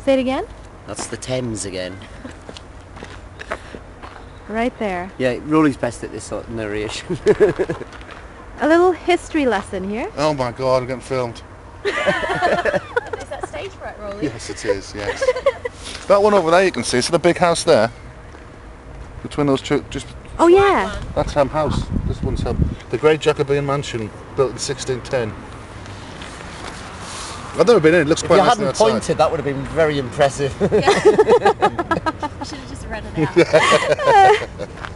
Say it again? That's the Thames again. Right there. Yeah, Rollie's best at this sort of narration. A little history lesson here. Oh my God, I'm getting filmed. Is that stage fright, Rollie? Yes, it is, yes. That one over there you can see, the big house there. Between those two, just... Oh yeah. That's Ham House. This one's the Great Jacobean Mansion, built in 1610. I've never been in, it looks quite nice. If you hadn't pointed, that would have been very impressive. Yeah. I should have just read it out.